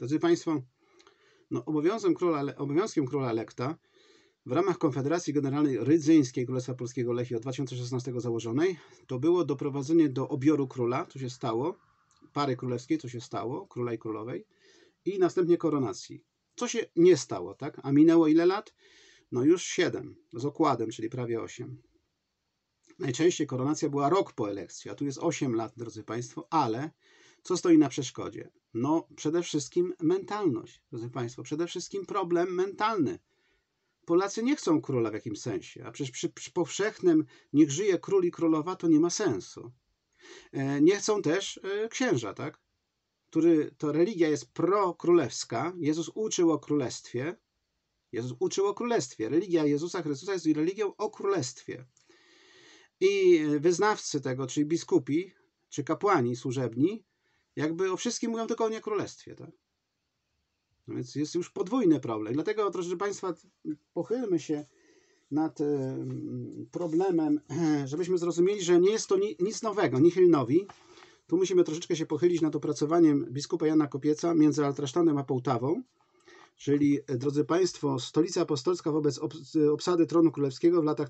Drodzy Państwo, no, obowiązkiem króla elekta w ramach Konfederacji Generalnej Rydzyńskiej Królestwa Polskiego Lechii od 2016 założonej, to było doprowadzenie do obioru króla, co się stało, pary królewskiej, co się stało, króla i królowej, i następnie koronacji. Co się nie stało, tak? A minęło ile lat? No już 7, z okładem, czyli prawie 8. Najczęściej koronacja była rok po elekcji, a tu jest 8 lat, drodzy Państwo, ale co stoi na przeszkodzie? No przede wszystkim mentalność, drodzy Państwo, przede wszystkim problem mentalny. Polacy nie chcą króla w jakimś sensie, a przecież przy powszechnym niech żyje król i królowa to nie ma sensu. Nie chcą też księża, tak? To religia jest prokrólewska. Jezus uczył o królestwie. Religia Jezusa Chrystusa jest religią o królestwie. I wyznawcy tego, czyli biskupi, czy kapłani służebni, jakby o wszystkim mówią, tylko o nie królestwie, tak? No więc jest już podwójny problem. Dlatego, proszę Państwa, pochylmy się nad problemem, żebyśmy zrozumieli, że nie jest to nic nowego, nihil novi. Tu musimy troszeczkę się pochylić nad opracowaniem biskupa Jana Kopieca między Altrasztanem a Połtawą, czyli, drodzy Państwo, stolica apostolska wobec obsady tronu królewskiego w latach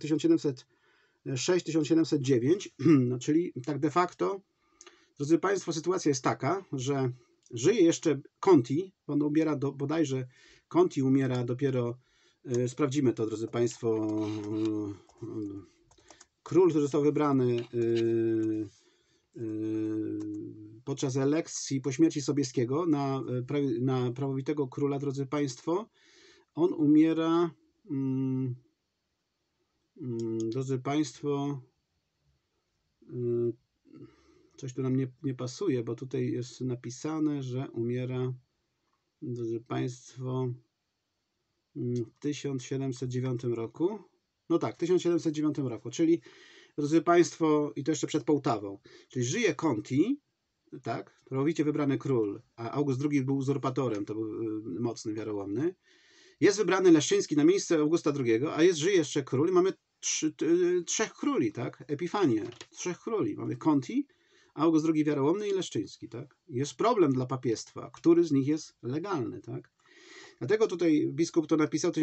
1706-1709, no, czyli tak de facto, drodzy Państwo, sytuacja jest taka, że żyje jeszcze Conti, on umiera bodajże, Conti umiera dopiero, sprawdzimy to, drodzy Państwo, król, który został wybrany podczas elekcji po śmierci Sobieskiego na prawowitego króla, drodzy Państwo, on umiera, drodzy Państwo, coś tu nam nie pasuje, bo tutaj jest napisane, że umiera, drodzy Państwo, w 1709 roku. No tak, w 1709 roku, czyli, drodzy Państwo, i to jeszcze przed Połtawą, czyli żyje Conti, tak, prawowicie wybrany król, a August II był uzurpatorem, to był mocny, wiarołomny. Jest wybrany Leszczyński na miejsce Augusta II, a żyje jeszcze król i mamy trzech króli, tak, Epifanię, trzech króli. Mamy Conti, August II wiarołomny i Leszczyński, tak. Jest problem dla papiestwa, który z nich jest legalny, tak. Dlatego tutaj biskup to napisał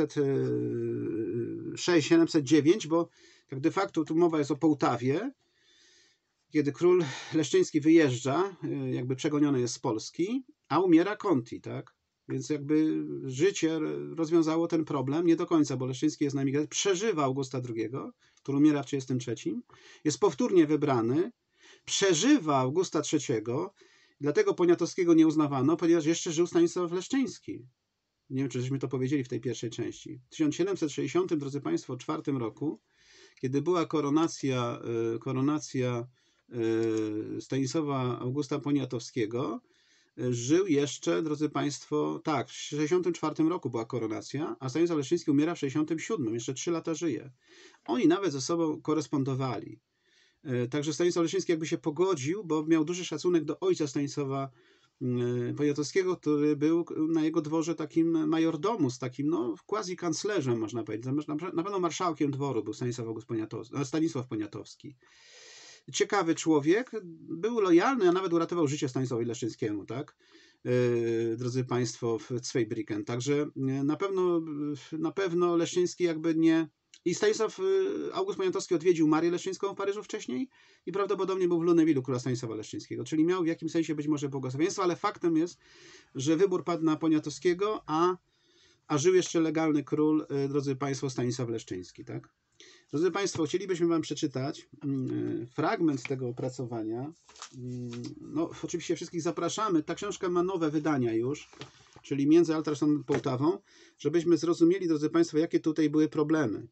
1706-1709, bo tak de facto tu mowa jest o Połtawie, kiedy król Leszczyński wyjeżdża, jakby przegoniony jest z Polski, a umiera Conti, tak? Więc jakby życie rozwiązało ten problem, nie do końca, bo Leszczyński jest na emigracji, przeżywa Augusta II, który umiera w 1933, jest powtórnie wybrany, przeżywa Augusta III, dlatego Poniatowskiego nie uznawano, ponieważ jeszcze żył Stanisław Leszczyński. Nie wiem, czy żeśmy to powiedzieli w tej pierwszej części. W 1760, drodzy Państwo, 4 roku, kiedy była koronacja Stanisława Augusta Poniatowskiego, żył jeszcze, drodzy Państwo, tak, w 64 roku była koronacja, a Stanisław Leszczyński umiera w 67, jeszcze 3 lata żyje. Oni nawet ze sobą korespondowali. Także Stanisław Leszczyński jakby się pogodził, bo miał duży szacunek do ojca Stanisława Poniatowskiego, który był na jego dworze takim majordomus, takim no quasi-kanclerzem, można powiedzieć. Na pewno marszałkiem dworu był Stanisław Poniatowski. Ciekawy człowiek, był lojalny, a nawet uratował życie Stanisławowi Leszczyńskiemu, tak? Drodzy Państwo, w Zweibrücken. Także na pewno Leszczyński jakby nie... I Stanisław August Poniatowski odwiedził Marię Leszczyńską w Paryżu wcześniej i prawdopodobnie był w Lunéville'u króla Stanisława Leszczyńskiego, czyli miał w jakimś sensie być może błogosławieństwo, ale faktem jest, że wybór padł na Poniatowskiego, a żył jeszcze legalny król, drodzy Państwo, Stanisław Leszczyński, tak? Drodzy Państwo, chcielibyśmy Wam przeczytać fragment tego opracowania. No, oczywiście wszystkich zapraszamy. Ta książka ma nowe wydania już, czyli między Altrasztanem a Połtawą, żebyśmy zrozumieli, drodzy Państwo, jakie tutaj były problemy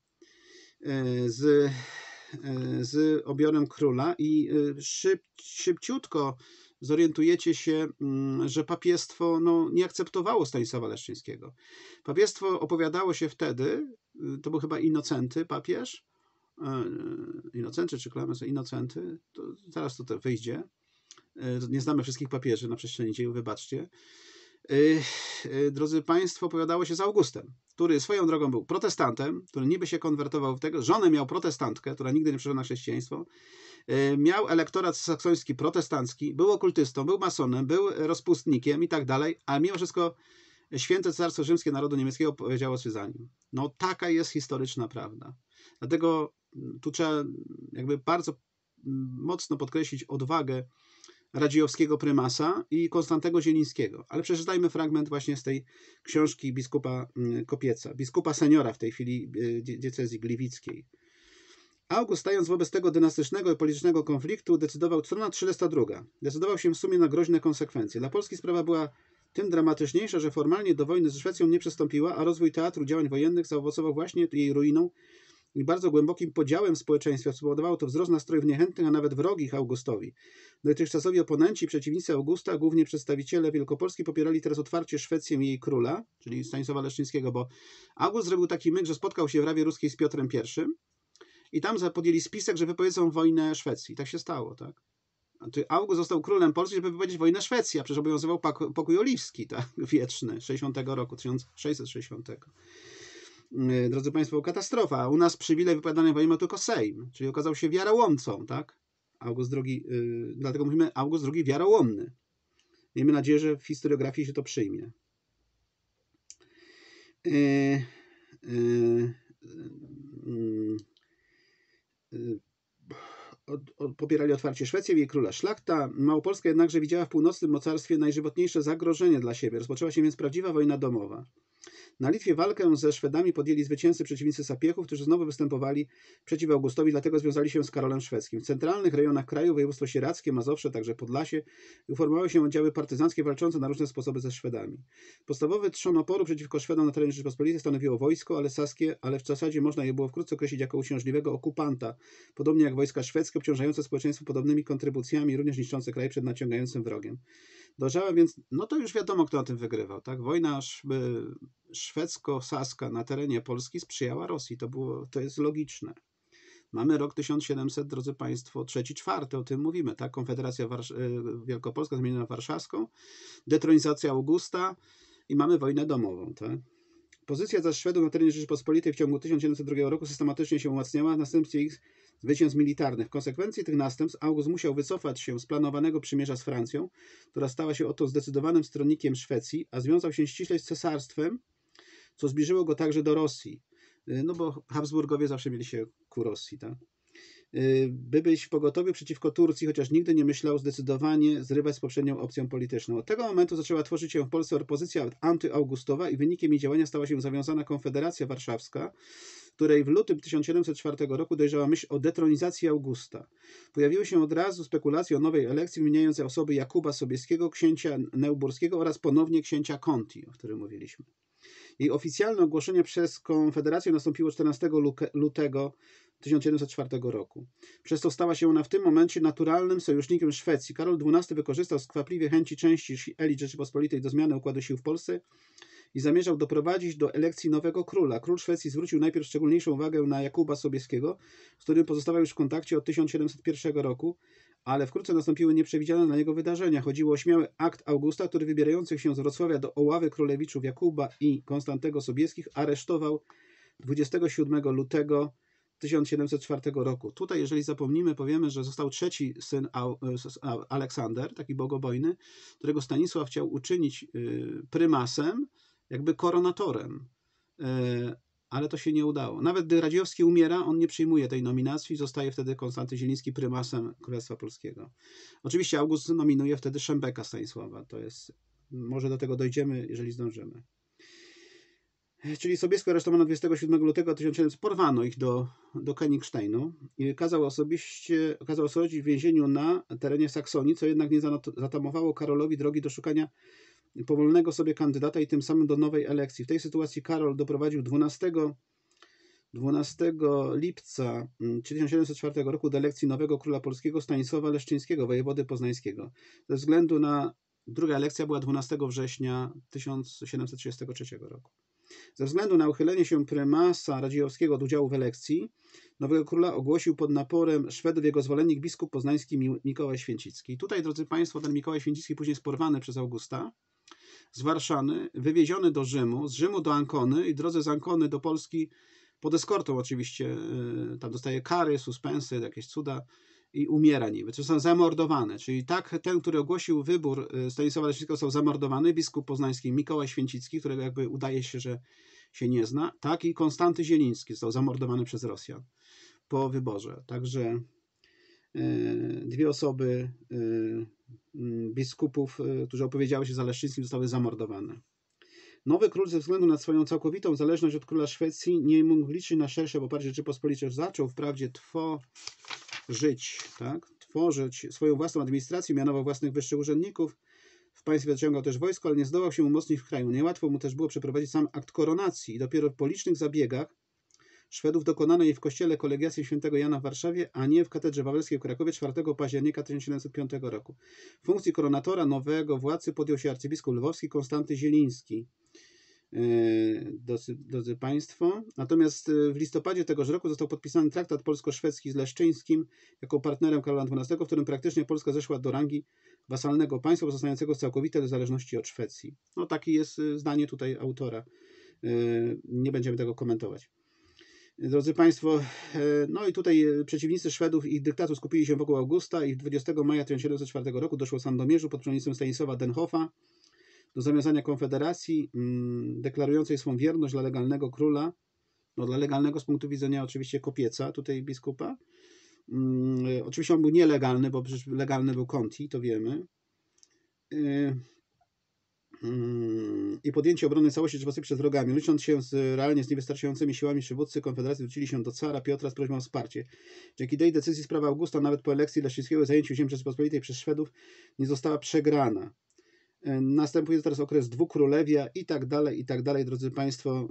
z obiorem króla i szybciutko zorientujecie się, że papiestwo no, nie akceptowało Stanisława Leszczyńskiego. Papiestwo opowiadało się wtedy, to był chyba Inocenty papież, Inocenty czy Klemens, Inocenty, to zaraz to wyjdzie, nie znamy wszystkich papieży na przestrzeni dziejów, wybaczcie. Drodzy Państwo, opowiadało się za Augustem, który swoją drogą był protestantem, który niby się konwertował w tego, żonę miał protestantkę, która nigdy nie przeszła na chrześcijaństwo, miał elektorat saksoński protestancki, był okultystą, był masonem, był rozpustnikiem i tak dalej, ale mimo wszystko Święte Carstwo Rzymskie Narodu Niemieckiego powiedziało się za nim. No taka jest historyczna prawda. Dlatego tu trzeba jakby bardzo mocno podkreślić odwagę Radziejowskiego prymasa i Konstantego Zielińskiego. Ale przeczytajmy fragment właśnie z tej książki biskupa Kopieca, biskupa seniora w tej chwili diecezji gliwickiej. August, stając wobec tego dynastycznego i politycznego konfliktu, strona 32, decydował się w sumie na groźne konsekwencje. Dla Polski sprawa była tym dramatyczniejsza, że formalnie do wojny ze Szwecją nie przystąpiła, a rozwój teatru działań wojennych zaowocował właśnie jej ruiną i bardzo głębokim podziałem w społeczeństwie. Spowodowało to wzrost nastrojów niechętnych, a nawet wrogich Augustowi. Dotychczasowi oponenci, przeciwnicy Augusta, głównie przedstawiciele Wielkopolski, popierali teraz otwarcie Szwecję i jej króla, czyli Stanisława Leszczyńskiego, bo August zrobił taki myk, że spotkał się w Rawie Ruskiej z Piotrem I i tam podjęli spisek, że wypowiedzą wojnę Szwecji. I tak się stało, tak? August został królem Polski, żeby wypowiedzieć wojnę Szwecji, a przecież obowiązywał pokój oliwski, tak? Wieczny, 60 roku, 1660. Drodzy Państwo, katastrofa. U nas przywilej wypowiadania wojny ma tylko Sejm, czyli okazał się wiarołomcą, tak? August II, dlatego mówimy August II wiarołomny. Miejmy nadzieję, że w historiografii się to przyjmie. Popierali otwarcie Szwecji i jej króla. Szlachta małopolska jednakże widziała w północnym mocarstwie najżywotniejsze zagrożenie dla siebie. Rozpoczęła się więc prawdziwa wojna domowa. Na Litwie walkę ze Szwedami podjęli zwycięzcy przeciwnicy Sapiechów, którzy znowu występowali przeciw Augustowi, dlatego związali się z Karolem Szwedzkim. W centralnych rejonach kraju, województwo sieradzkie, Mazowsze, także Podlasie, uformowały się oddziały partyzanckie walczące na różne sposoby ze Szwedami. Podstawowy trzon oporu przeciwko Szwedom na terenie Rzeczypospolitej stanowiło wojsko, ale w zasadzie można je było wkrótce określić jako uciążliwego okupanta, podobnie jak wojska szwedzkie, obciążające społeczeństwo podobnymi kontrybucjami, również niszczące kraj przed naciągającym wrogiem. Dojrzała więc, no to już wiadomo, kto na tym wygrywał, tak? Wojna szwedzko-saska na terenie Polski sprzyjała Rosji. To jest logiczne. Mamy rok 1700, drodzy Państwo, 3-4, o tym mówimy, tak? Konfederacja Wielkopolska zmieniona na warszawską, detronizacja Augusta i mamy wojnę domową, tak? Pozycja zaś Szwedów na terenie Rzeczypospolitej w ciągu 1702 roku systematycznie się umacniała w następstwie ich zwycięstw militarnych. W konsekwencji tych następstw August musiał wycofać się z planowanego przymierza z Francją, która stała się oto zdecydowanym stronnikiem Szwecji, a związał się ściśle z cesarstwem, co zbliżyło go także do Rosji. No bo Habsburgowie zawsze mieli się ku Rosji, tak? By być w pogotowiu przeciwko Turcji, chociaż nigdy nie myślał zdecydowanie zrywać z poprzednią opcją polityczną. Od tego momentu zaczęła tworzyć się w Polsce opozycja antyaugustowa i wynikiem jej działania stała się zawiązana Konfederacja Warszawska, której w lutym 1704 roku dojrzała myśl o detronizacji Augusta. Pojawiły się od razu spekulacje o nowej elekcji wymieniające osoby Jakuba Sobieskiego, księcia Neuburskiego oraz ponownie księcia Conti, o którym mówiliśmy. Jej oficjalne ogłoszenie przez Konfederację nastąpiło 14 lutego 1704 roku. Przez to stała się ona w tym momencie naturalnym sojusznikiem Szwecji. Karol XII wykorzystał skwapliwie chęci części elit Rzeczypospolitej do zmiany układu sił w Polsce i zamierzał doprowadzić do elekcji nowego króla. Król Szwecji zwrócił najpierw szczególniejszą uwagę na Jakuba Sobieskiego, z którym pozostawał już w kontakcie od 1701 roku, ale wkrótce nastąpiły nieprzewidziane dla niego wydarzenia. Chodziło o śmiały akt Augusta, który wybierających się z Wrocławia do Oławy królewiczów Jakuba i Konstantego Sobieskich aresztował 27 lutego 1704 roku. Tutaj, jeżeli zapomnimy, powiemy, że został trzeci syn Aleksander, taki bogobojny, którego Stanisław chciał uczynić prymasem, jakby koronatorem. Ale to się nie udało. Nawet gdy Radziejowski umiera, on nie przyjmuje tej nominacji, zostaje wtedy Konstanty Zieliński prymasem Królestwa Polskiego. Oczywiście August nominuje wtedy Szembeka Stanisława. To jest, może do tego dojdziemy, jeżeli zdążymy. Czyli Sobieskiego aresztowano 27 lutego 1700, porwano ich do Königsteinu i kazał osądzić w więzieniu na terenie Saksonii, co jednak nie zatamowało Karolowi drogi do szukania powolnego sobie kandydata i tym samym do nowej elekcji. W tej sytuacji Karol doprowadził 12 lipca 1704 roku do elekcji nowego króla polskiego Stanisława Leszczyńskiego, wojewody poznańskiego. Ze względu na druga elekcja była 12 września 1733 roku. Ze względu na uchylenie się prymasa Radziejowskiego od udziału w elekcji, nowego króla ogłosił pod naporem Szwedów jego zwolennik biskup poznański Mikołaj Święcicki. I tutaj, drodzy Państwo, ten Mikołaj Święcicki później jest porwany przez Augusta, z Warszawy, wywieziony do Rzymu, z Rzymu do Ancony i w drodze z Ancony do Polski pod eskortą oczywiście, tam dostaje kary, suspensy, jakieś cuda i umiera niby, czy są zamordowane. Czyli tak ten, który ogłosił wybór Stanisława Leszczyńskiego, został zamordowany, biskup poznański Mikołaj Święcicki, którego jakby udaje się, że się nie zna, tak i Konstanty Zieliński został zamordowany przez Rosjan po wyborze. Także dwie osoby biskupów, którzy opowiedziały się za Leszczyńskim, zostały zamordowane. Nowy król ze względu na swoją całkowitą zależność od króla Szwecji nie mógł liczyć na szersze poparcie Rzeczypospolitej. Zaczął wprawdzie tworzyć swoją własną administrację, mianował własnych wyższych urzędników. W państwie wyciągał też wojsko, ale nie zdołał się umocnić w kraju. Niełatwo mu też było przeprowadzić sam akt koronacji i dopiero po licznych zabiegach Szwedów dokonano jej w kościele kolegiacji świętego Jana w Warszawie, a nie w katedrze wawelskiej w Krakowie 4 października 1705 roku. Funkcji koronatora nowego władcy podjął się arcybiskup lwowski Konstanty Zieliński. Drodzy Państwo, natomiast w listopadzie tegoż roku został podpisany traktat polsko-szwedzki z Leszczyńskim jako partnerem Karola XII, w którym praktycznie Polska zeszła do rangi wasalnego państwa pozostającego w całkowitej zależności od Szwecji. No takie jest zdanie tutaj autora. Nie będziemy tego komentować. Drodzy Państwo, no i tutaj przeciwnicy Szwedów i ich dyktatu skupili się wokół Augusta i 20 maja 1704 roku doszło w Sandomierzu pod przewodnictwem Stanisława Denhoffa do zawiązania konfederacji deklarującej swą wierność dla legalnego króla, no dla legalnego z punktu widzenia oczywiście Kopieca, tutaj biskupa. Oczywiście on był nielegalny, bo przecież legalny był Conti, to wiemy. I podjęcie obrony całości Rzeczypospolitej przed wrogami. Licząc się realnie z niewystarczającymi siłami, przywódcy konfederacji zwrócili się do cara Piotra z prośbą o wsparcie. Dzięki tej decyzji sprawa Augusta, nawet po elekcji Leszczyńskiego i zajęciu ziem Rzeczypospolitej przez Szwedów, nie została przegrana. Następuje teraz okres dwukrólewia i tak dalej, drodzy Państwo.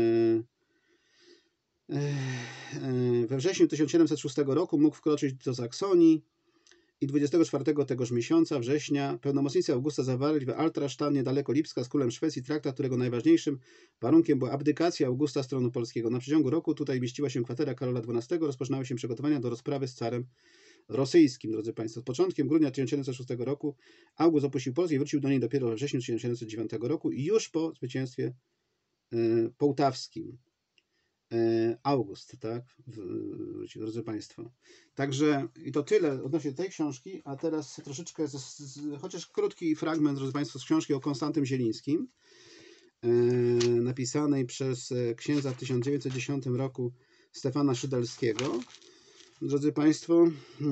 We wrześniu 1706 roku mógł wkroczyć do Saksonii i 24 tegoż miesiąca, września, pełnomocnicy Augusta zawarli w Altrasztan, niedaleko Lipska, z królem Szwecji traktat, którego najważniejszym warunkiem była abdykacja Augusta z tronu polskiego. Na przeciągu roku tutaj mieściła się kwatera Karola XII, rozpoczynały się przygotowania do rozprawy z carem rosyjskim, drodzy Państwo. Z początkiem grudnia 1706 roku August opuścił Polskę i wrócił do niej dopiero we wrześniu 1709 roku i już po zwycięstwie połtawskim. August, tak? Drodzy Państwo. Także i to tyle odnośnie tej książki, a teraz troszeczkę, chociaż krótki fragment, drodzy Państwo, z książki o Konstantym Zielińskim, napisanej przez księdza w 1910 roku Stefana Szydelskiego. Drodzy Państwo,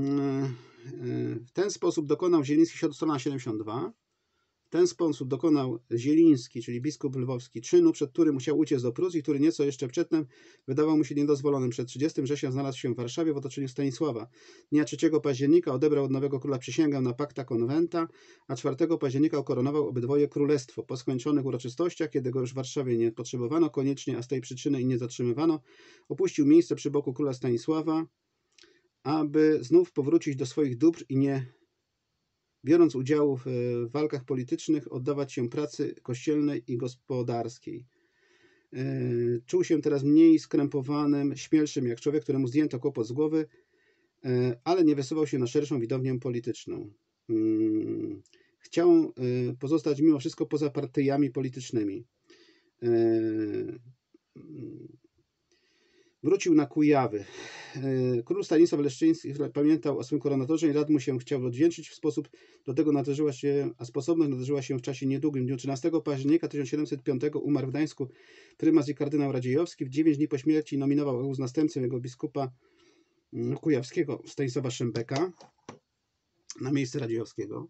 w ten sposób dokonał Zieliński, strona 72, w ten sposób dokonał Zieliński, czyli biskup lwowski, czynu, przed którym musiał uciec do Prus i który nieco jeszcze przedtem wydawał mu się niedozwolonym. Przed 30 września znalazł się w Warszawie w otoczeniu Stanisława. Dnia 3 października odebrał od nowego króla przysięgę na pacta conventa, a 4 października ukoronował obydwoje królestwo. Po skończonych uroczystościach, kiedy go już w Warszawie nie potrzebowano koniecznie, a z tej przyczyny i nie zatrzymywano, opuścił miejsce przy boku króla Stanisława, aby znów powrócić do swoich dóbr i nie biorąc udziału w walkach politycznych, oddawać się pracy kościelnej i gospodarskiej. Czuł się teraz mniej skrępowanym, śmielszym jak człowiek, któremu zdjęto kłopot z głowy, ale nie wysuwał się na szerszą widownię polityczną. Chciał pozostać mimo wszystko poza partyjami politycznymi. Wrócił na Kujawy. Król Stanisław Leszczyński pamiętał o swym koronatorze i rad mu się chciał odwdzięczyć. W sposób do tego sposobność nadarzyła się w czasie niedługim. W dniu 13 października 1705 umarł w Gdańsku prymas i kardynał Radziejowski. W 9 dni po śmierci nominował August następcę jego biskupa kujawskiego Stanisława Szembeka na miejsce Radziejowskiego.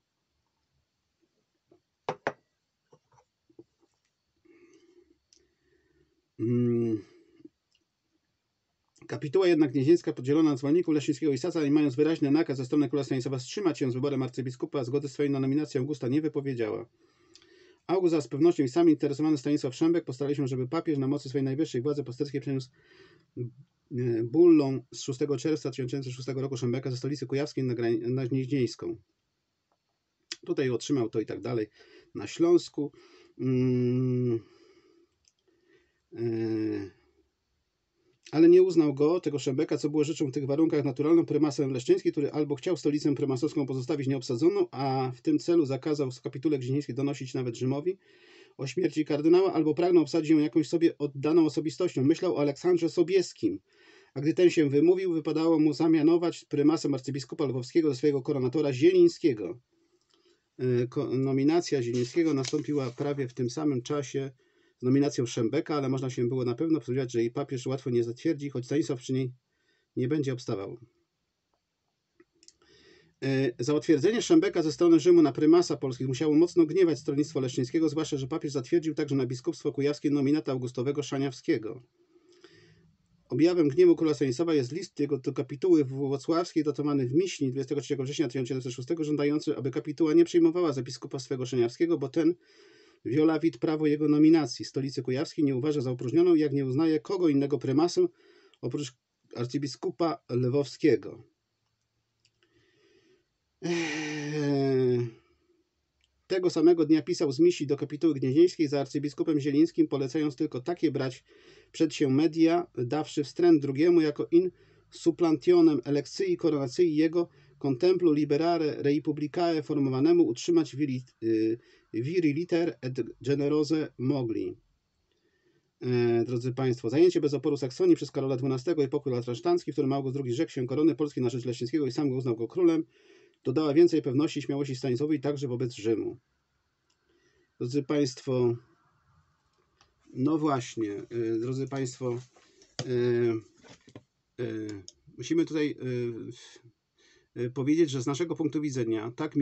Kapituła jednak gnieźnieńska podzielona na zwolenników Leszczyńskiego i Sasa i mając wyraźny nakaz ze strony króla Stanisława wstrzymać się z wyborem arcybiskupa, a zgody swojej na nominację Augusta nie wypowiedziała. August z pewnością i sam interesowany Stanisław Szembek postarali się, żeby papież na mocy swojej najwyższej władzy pasterskiej przeniósł bullą z 6 czerwca 1906 roku Szembeka ze stolicy kujawskiej na Gnieźnieńską. Tutaj otrzymał to i tak dalej na Śląsku. ale nie uznał go, tego Szembeka, co było rzeczą w tych warunkach naturalną, prymasem leszczyński, który albo chciał stolicę prymasowską pozostawić nieobsadzoną, a w tym celu zakazał w kapitule gnieźnieńskiej donosić nawet Rzymowi o śmierci kardynała, albo pragnął obsadzić ją jakąś sobie oddaną osobistością. Myślał o Aleksandrze Sobieskim, a gdy ten się wymówił, wypadało mu zamianować prymasem arcybiskupa lwowskiego do swojego koronatora Zielińskiego. Nominacja Zielińskiego nastąpiła prawie w tym samym czasie z nominacją Szembeka, ale można się było na pewno spodziewać, że jej papież łatwo nie zatwierdzi, choć Stanisław przy niej nie będzie obstawał. Za utwierdzenie Szembeka ze strony Rzymu na prymasa polskich musiało mocno gniewać stronnictwo leszczyńskiego, zwłaszcza, że papież zatwierdził także na biskupstwo kujawskie nominata Augustowego Szaniawskiego. Objawem gniewu króla Stanisława jest list jego do kapituły włocławskiej datowany w Miśni 23 września 1706, żądający, aby kapituła nie przyjmowała za biskupa swego Szaniawskiego, bo ten wiola wid prawo jego nominacji. Stolicy kujawskiej nie uważa za opróżnioną, jak nie uznaje kogo innego prymasem oprócz arcybiskupa lwowskiego. Tego samego dnia pisał z misji do kapituły gnieźnieńskiej za arcybiskupem Zielińskim, polecając tylko takie brać przed się media, dawszy wstręt drugiemu jako in supplantionem elekcji koronacji jego contemplu liberare republicae formowanemu utrzymać viriliter et generose mogli. Drodzy Państwo, zajęcie bez oporu Saksonii przez Karola XII i pokój latrasztancki, w którym August II zrzekł się korony polskiej na rzecz Leszczyńskiego i sam go uznał go królem, dodała więcej pewności i śmiałości Stanisławowi także wobec Rzymu. Drodzy Państwo, no właśnie, drodzy Państwo, musimy tutaj powiedzieć, że z naszego punktu widzenia tak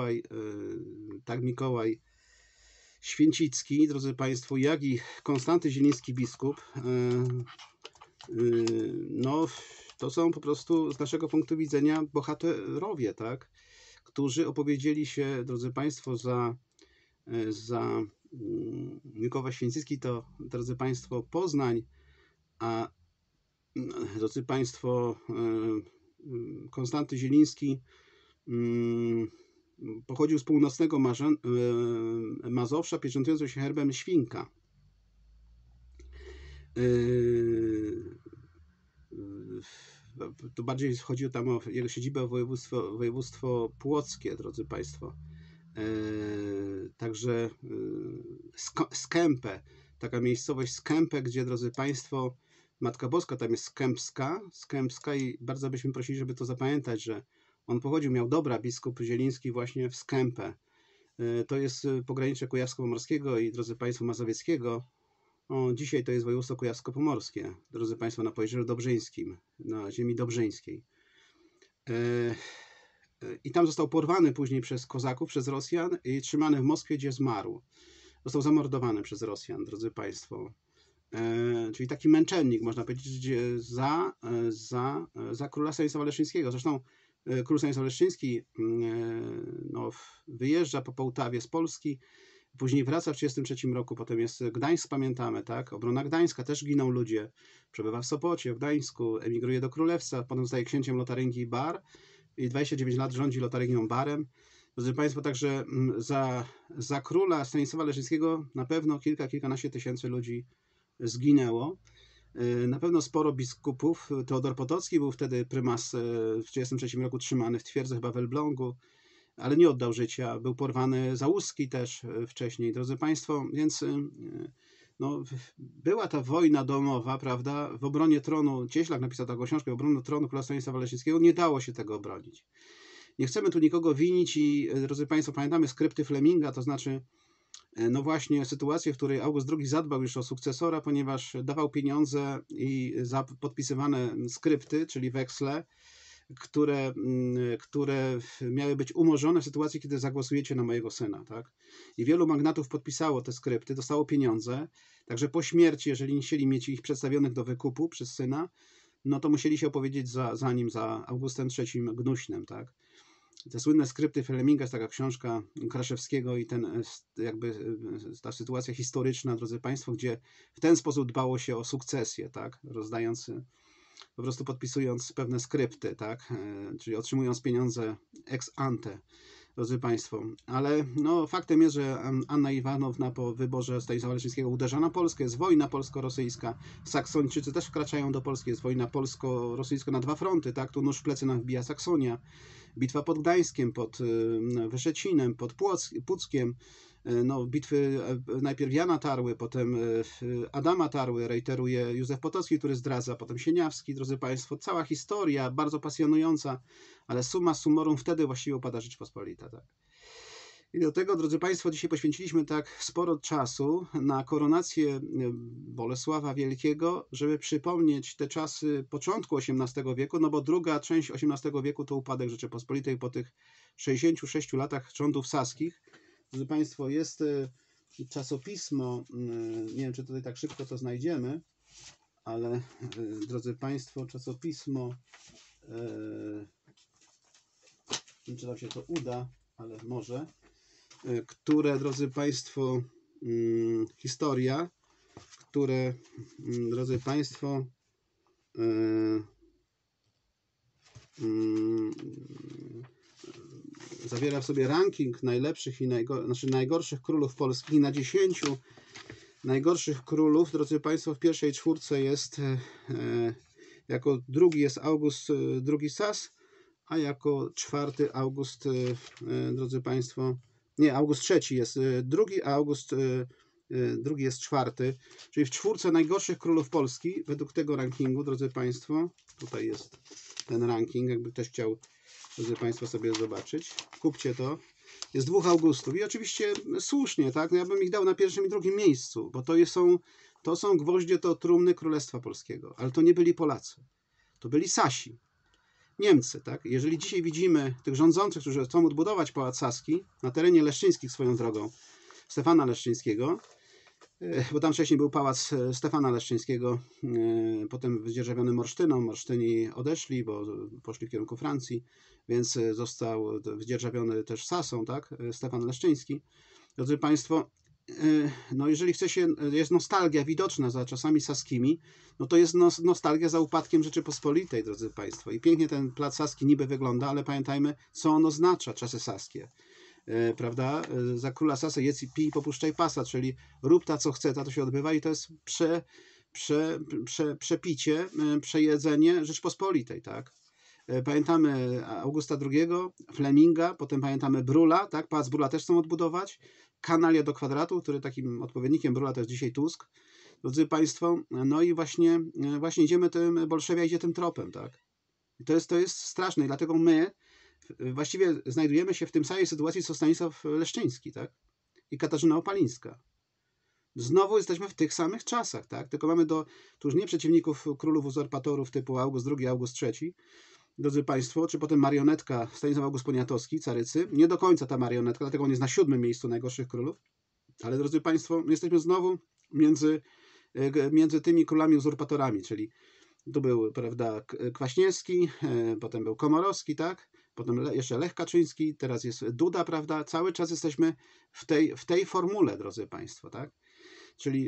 Mikołaj Święcicki, drodzy Państwo, jak i Konstanty Zieliński biskup, no to są po prostu z naszego punktu widzenia bohaterowie, tak, którzy opowiedzieli się, drodzy Państwo, za Mikołaj Święcicki to, drodzy Państwo, Poznań, a drodzy Państwo, Konstanty Zieliński pochodził z północnego Mazowsza, pieczętującym się herbem Świnka. To bardziej chodziło tam o jego siedzibę, o województwo płockie, drodzy Państwo. Także Skępę, taka miejscowość Skępę, gdzie, drodzy Państwo, Matka Boska tam jest Skępska i bardzo byśmy prosili, żeby to zapamiętać, że on pochodził, miał dobra, biskup Zieliński właśnie w Skępę. To jest pogranicze kujawsko-pomorskiego i, drodzy Państwo, mazowieckiego. Dzisiaj to jest województwo kujawsko-pomorskie, drodzy Państwo, na Pojezierzu Dobrzyńskim, na ziemi dobrzyńskiej. I tam został porwany później przez kozaków, przez Rosjan i trzymany w Moskwie, gdzie zmarł. Został zamordowany przez Rosjan, drodzy Państwo. Czyli taki męczennik, można powiedzieć, za króla Stanisława Leszczyńskiego. Zresztą król Stanisław Leszczyński no, wyjeżdża po Połtawie z Polski, później wraca w 1933 roku, potem jest Gdańsk, pamiętamy, tak? Obrona Gdańska, też giną ludzie. Przebywa w Sopocie, w Gdańsku, emigruje do Królewca, potem zostaje księciem Lotaryngii Bar i 29 lat rządzi Lotaryngią Barem. Drodzy Państwo, także za króla Stanisława Leszczyńskiego na pewno kilkanaście tysięcy ludzi zginęło. Na pewno sporo biskupów. Teodor Potocki był wtedy prymas w 1933 roku trzymany w twierdzy chyba w Elblągu, ale nie oddał życia. Był porwany Załuski też wcześniej, drodzy Państwo, więc no, była ta wojna domowa, prawda, w obronie tronu. Cieślak napisał taką książkę, obronie tronu króla Stanisława Leszczyńskiego. Nie dało się tego obronić. Nie chcemy tu nikogo winić i, drodzy Państwo, pamiętamy skrypty Fleminga, to znaczy no właśnie sytuację, w której August II zadbał już o sukcesora, ponieważ dawał pieniądze i za podpisywane skrypty, czyli weksle, które miały być umorzone w sytuacji, kiedy zagłosujecie na mojego syna. Tak? I wielu magnatów podpisało te skrypty, dostało pieniądze, także po śmierci, jeżeli nie chcieli mieć ich przedstawionych do wykupu przez syna, no to musieli się opowiedzieć za nim, za Augustem III Gnuśnym. Tak? Te słynne skrypty Fleminga, jest taka książka Kraszewskiego i ta sytuacja historyczna, drodzy Państwo, gdzie w ten sposób dbało się o sukcesję, tak? Rozdając, po prostu podpisując pewne skrypty, tak? Czyli otrzymując pieniądze ex ante drodzy Państwo. Ale no, faktem jest, że Anna Iwanowna po wyborze Stanisława Leszczyńskiego uderza na Polskę, jest wojna polsko-rosyjska, Saksończycy też wkraczają do Polski, jest wojna polsko-rosyjska na dwa fronty, tak? Tu nóż w plecy nam wbija Saksonia, bitwa pod Gdańskiem, pod Wyszecinem, pod Puckiem, no, bitwy najpierw Jana Tarły, potem Adama Tarły, rejteruje Józef Potocki, który zdradza, potem Sieniawski, drodzy Państwo, cała historia, bardzo pasjonująca, ale summa summarum wtedy właściwie upada Rzeczpospolita. Tak? I do tego, drodzy Państwo, dzisiaj poświęciliśmy tak sporo czasu na koronację Bolesława Wielkiego, żeby przypomnieć te czasy początku XVIII wieku, no bo druga część XVIII wieku to upadek Rzeczypospolitej po tych 66 latach rządów saskich. Drodzy Państwo, jest czasopismo, nie wiem, czy tutaj tak szybko to znajdziemy, ale drodzy Państwo, czasopismo, nie wiem, czy nam się to uda, ale może, które, drodzy Państwo, historia, które, drodzy Państwo, zawiera w sobie ranking najlepszych i najgorszych królów polskich. I na 10 najgorszych królów, drodzy Państwo, w pierwszej czwórce jest, jako drugi jest August II Sas, a jako czwarty August, drodzy Państwo, nie, August III jest drugi, a August II jest czwarty, czyli w czwórce najgorszych królów Polski, według tego rankingu, drodzy Państwo, tutaj jest ten ranking, jakby ktoś chciał, drodzy Państwo, sobie zobaczyć, kupcie to, jest dwóch Augustów i oczywiście słusznie, tak, no ja bym ich dał na pierwszym i drugim miejscu, bo to są gwoździe do trumny Królestwa Polskiego, ale to nie byli Polacy, to byli Sasi. Niemcy, tak? Jeżeli dzisiaj widzimy tych rządzących, którzy chcą odbudować Pałac Saski na terenie Leszczyńskich swoją drogą, Stefana Leszczyńskiego, bo tam wcześniej był Pałac Stefana Leszczyńskiego, potem wydzierżawiony Morsztynom, Morsztyni odeszli, bo poszli w kierunku Francji, więc został wydzierżawiony też Sasą, tak? Stefan Leszczyński. Drodzy Państwo, no jeżeli chce się, jest nostalgia widoczna za czasami saskimi, no to jest nostalgia za upadkiem Rzeczypospolitej, drodzy Państwo. I pięknie ten plac Saski niby wygląda, ale pamiętajmy, co on oznacza, czasy saskie. Prawda? Za króla Sasy jedz i pij, popuszczaj pasa, czyli rób ta, co chce, ta to się odbywa i to jest przepicie, przejedzenie Rzeczpospolitej, tak? Pamiętamy Augusta II, Fleminga, potem pamiętamy Brula, tak? Pałac Brula też chcą odbudować. Kanalia do kwadratu, który takim odpowiednikiem Brula to jest dzisiaj Tusk. Drodzy Państwo, no i właśnie idziemy tym, Bolszewia idzie tym tropem, tak? I to jest straszne i dlatego my właściwie znajdujemy się w tym samej sytuacji, co Stanisław Leszczyński, tak? I Katarzyna Opalińska. Znowu jesteśmy w tych samych czasach, tak? Tylko mamy tu już nie przeciwników królów uzurpatorów typu August II, August III, drodzy Państwo, czy potem marionetka Stanisław August Poniatowski, Carycy. Nie do końca ta marionetka, dlatego on jest na 7. miejscu najgorszych królów. Ale drodzy Państwo, jesteśmy znowu między tymi królami uzurpatorami, czyli tu był, prawda, Kwaśniewski, potem był Komorowski, tak? Potem jeszcze Lech Kaczyński, teraz jest Duda, prawda? Cały czas jesteśmy w tej formule, drodzy Państwo, tak? Czyli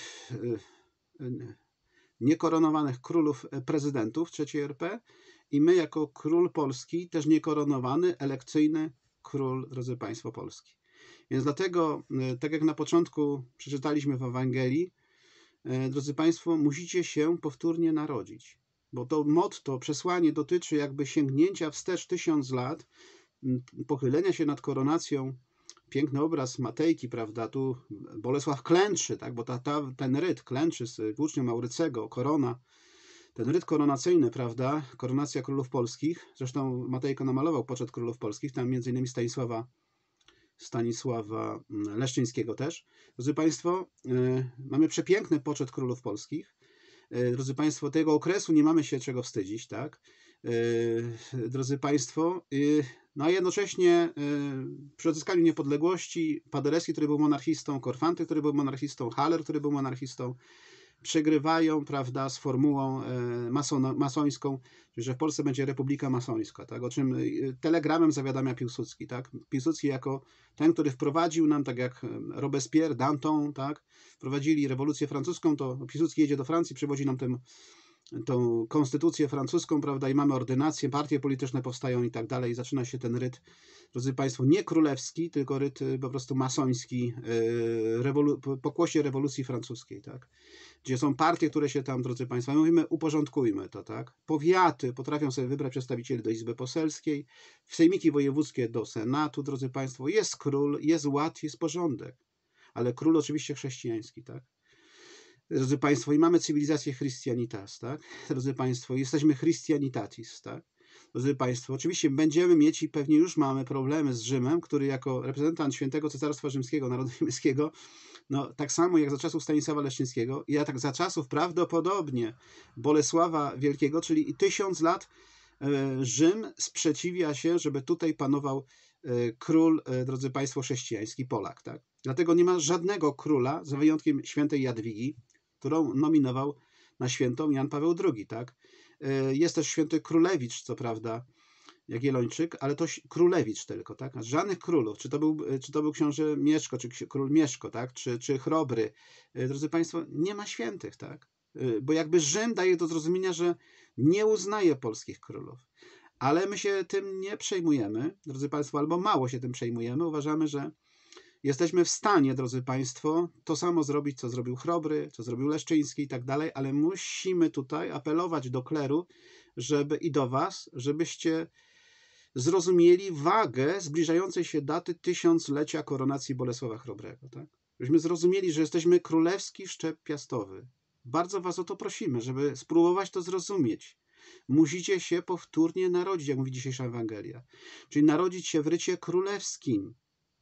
niekoronowanych królów prezydentów III RP i my jako król Polski, też niekoronowany, elekcyjny król, drodzy Państwo, Polski. Więc dlatego, tak jak na początku przeczytaliśmy w Ewangelii, drodzy Państwo, musicie się powtórnie narodzić. Bo to motto, przesłanie dotyczy jakby sięgnięcia wstecz 1000 lat, pochylenia się nad koronacją. Piękny obraz Matejki, prawda, tu Bolesław klęczy, tak, bo ten ryt klęczy z włócznią Maurycego, korona, ten ryt koronacyjny, prawda, koronacja królów polskich, zresztą Matejko namalował poczet królów polskich, tam między innymi Stanisława Leszczyńskiego też. Drodzy Państwo, mamy przepiękny poczet królów polskich. Drodzy Państwo, tego okresu nie mamy się czego wstydzić, tak? Drodzy Państwo, no a jednocześnie przy odzyskaniu niepodległości Paderewski, który był monarchistą, Korfanty, który był monarchistą, Haller, który był monarchistą, przegrywają, prawda, z formułą masońską, że w Polsce będzie republika masońska, tak? O czym telegramem zawiadamia Piłsudski, tak? Piłsudski jako ten, który wprowadził nam, tak jak Robespierre, Danton, tak? Wprowadzili rewolucję francuską, to Piłsudski jedzie do Francji, przywodzi nam tę tą konstytucję francuską, prawda, i mamy ordynację, partie polityczne powstają i tak dalej, zaczyna się ten ryt, drodzy Państwo, nie królewski, tylko ryt po prostu masoński, pokłosie rewolucji francuskiej, tak, gdzie są partie, które się tam, drodzy Państwo, mówimy, uporządkujmy to, tak, powiaty potrafią sobie wybrać przedstawicieli do Izby Poselskiej, sejmiki wojewódzkie do Senatu, drodzy Państwo, jest król, jest ład, jest porządek, ale król oczywiście chrześcijański, tak. Drodzy Państwo, i mamy cywilizację Christianitas, tak? Drodzy Państwo, jesteśmy Christianitatis, tak? Drodzy Państwo, oczywiście będziemy mieć i pewnie już mamy problemy z Rzymem, który jako reprezentant Świętego Cesarstwa Rzymskiego, Narodu Niemieckiego, no tak samo jak za czasów Stanisława Leszczyńskiego, i tak za czasów prawdopodobnie Bolesława Wielkiego, czyli 1000 lat Rzym sprzeciwia się, żeby tutaj panował król, drodzy Państwo, chrześcijański Polak, tak? Dlatego nie ma żadnego króla, za wyjątkiem świętej Jadwigi, którą nominował na świętą Jan Paweł II, tak? Jest też święty Królewicz, co prawda, Jagiellończyk, ale to Królewicz tylko, tak? A żadnych królów, czy to był książę Mieszko, czy król Mieszko, tak? Czy Chrobry, drodzy Państwo, nie ma świętych, tak? Bo jakby Rzym daje do zrozumienia, że nie uznaje polskich królów. Ale my się tym nie przejmujemy, drodzy Państwo, albo mało się tym przejmujemy. Uważamy, że jesteśmy w stanie, drodzy Państwo, to samo zrobić, co zrobił Chrobry, co zrobił Leszczyński i tak dalej, ale musimy tutaj apelować do kleru, i do Was, żebyście zrozumieli wagę zbliżającej się daty 1000-lecia koronacji Bolesława Chrobrego. Tak? Żebyśmy zrozumieli, że jesteśmy królewski szczep piastowy. Bardzo Was o to prosimy, żeby spróbować to zrozumieć. Musicie się powtórnie narodzić, jak mówi dzisiejsza Ewangelia. Czyli narodzić się w rycie królewskim.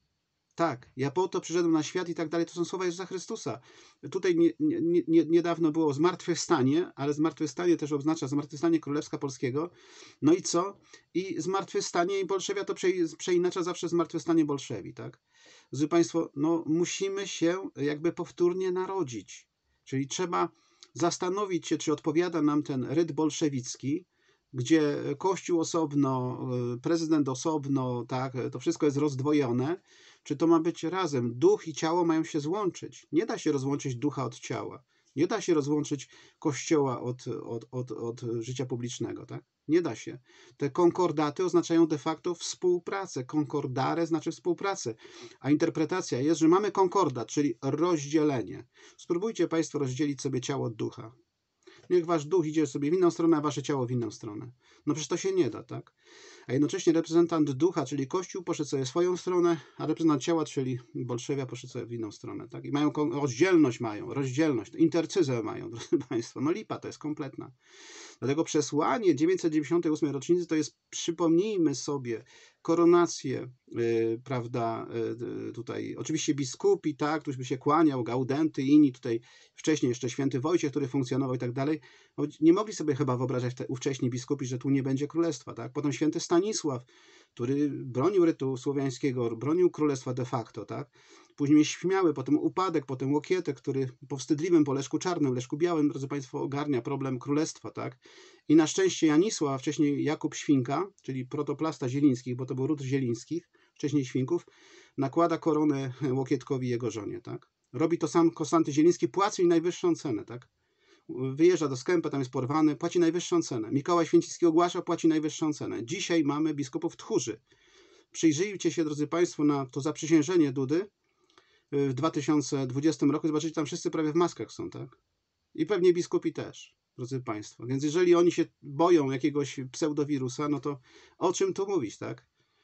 Tak, ja po to przyszedłem na świat i tak dalej. To są słowa Jezusa Chrystusa. Tutaj niedawno było zmartwychwstanie, ale zmartwychwstanie też oznacza zmartwychwstanie Królewska Polskiego. No i co? I zmartwychwstanie i bolszewia to przeinacza zawsze zmartwychwstanie bolszewi, tak? Drodzy Państwo, no musimy się jakby powtórnie narodzić. Czyli trzeba zastanowić się, czy odpowiada nam ten ryt bolszewicki, gdzie Kościół osobno, prezydent osobno, tak, to wszystko jest rozdwojone, czy to ma być razem? Duch i ciało mają się złączyć. Nie da się rozłączyć ducha od ciała. Nie da się rozłączyć Kościoła od życia publicznego. Tak? Nie da się. Te konkordaty oznaczają de facto współpracę. Concordare znaczy współpracę. A interpretacja jest, że mamy konkordat, czyli rozdzielenie. Spróbujcie Państwo rozdzielić sobie ciało od ducha. Niech wasz duch idzie sobie w inną stronę, a wasze ciało w inną stronę. No przecież to się nie da, tak? A jednocześnie reprezentant ducha, czyli Kościół, poszedł sobie w swoją stronę, a reprezentant ciała, czyli bolszewia, poszedł sobie w inną stronę, tak? I mają rozdzielność, intercyzę mają, drodzy Państwo. No lipa, to jest kompletna. Dlatego przesłanie 998 rocznicy to jest, przypomnijmy sobie, koronację, prawda, tutaj oczywiście biskupi, tak, któryś by się kłaniał, Gaudenty i inni tutaj, wcześniej jeszcze święty Wojciech, który funkcjonował i tak dalej, nie mogli sobie chyba wyobrażać ówcześni biskupi, że tu nie będzie królestwa, tak. Potem święty Stanisław, który bronił rytu słowiańskiego, bronił królestwa de facto, tak. Później Śmiały, potem upadek, potem Łokietek, który po wstydliwym, po Leszku Czarnym, Leszku Białym, drodzy Państwo, ogarnia problem królestwa, tak? I na szczęście Janisław, a wcześniej Jakub Świnka, czyli protoplasta Zielińskich, bo to był ród Zielińskich, wcześniej Świnków, nakłada koronę Łokietkowi i jego żonie, tak? Robi to sam Konstanty Zieliński, płaci najwyższą cenę, tak? Wyjeżdża do Skępy, tam jest porwany, płaci najwyższą cenę. Mikołaj Święcicki ogłasza, płaci najwyższą cenę. Dzisiaj mamy biskupów tchórzy. Przyjrzyjcie się, drodzy Państwo, na to zaprzysiężenie Dudy w 2020 roku. Zobaczycie, tam wszyscy prawie w maskach są, tak? I pewnie biskupi też, drodzy Państwo. Więc jeżeli oni się boją jakiegoś pseudowirusa, no to o czym tu mówić, tak?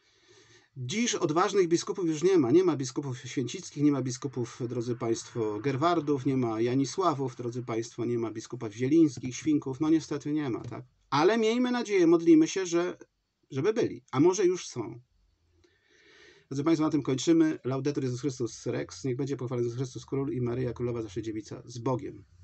Dziś odważnych biskupów już nie ma. Nie ma biskupów święcickich, nie ma biskupów, drodzy Państwo, Gerwardów, nie ma Janisławów, drodzy Państwo, nie ma biskupów zielińskich, Świnków. No niestety nie ma, tak? Ale miejmy nadzieję, modlimy się, żeby byli. A może już są. Drodzy Państwo, na tym kończymy. Laudetur Jezus Chrystus Rex. Niech będzie pochwalony Jezus Chrystus Król i Maryja Królowa zawsze Dziewica. Z Bogiem.